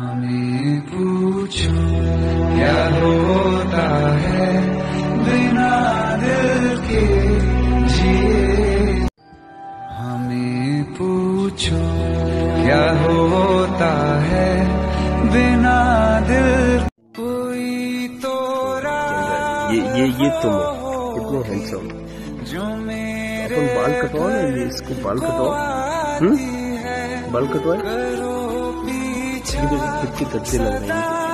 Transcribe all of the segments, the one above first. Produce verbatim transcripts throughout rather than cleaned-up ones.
हमें पूछो क्या होता है बिना दिल के जिए। हमें पूछो क्या होता है बिना दिल। कोई तो ये ये ये तुम इतने हैंडसम। अपन बाल कटवाओ ना, ये इसको बाल कटवाओ। हम्म बाल कटवाए कितनी कच्चे लग रहे हैं।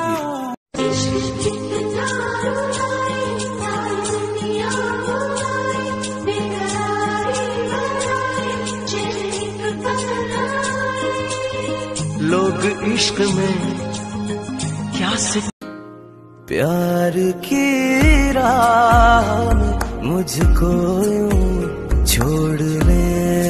लोग इश्क में क्या से प्यार की राह में मुझको यूं छोड़ने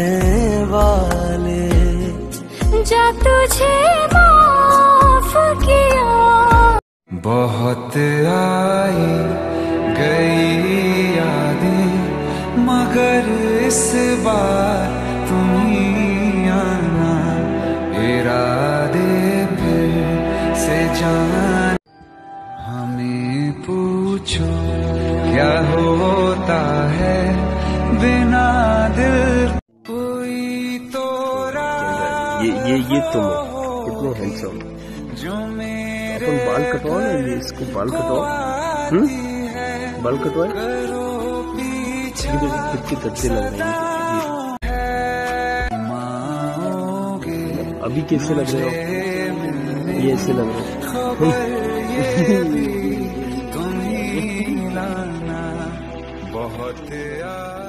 वाले जा तुझे माफ किया। बहुत आई गई यादें मगर इस बार तुम ही आना। इरादे फिर से जान। हमें पूछो क्या होता है बिना दिल। कोई तो ये ये ये तुम इतने हैंडसम। अपन बाल कटवाओ ना, ये इसको बाल कटवाओ। हम्म बाल कटवाए कितनी कच्चे लग रहे हैं। अभी कैसे लग रहे हो? ये ऐसे लग रहे हो। बहुत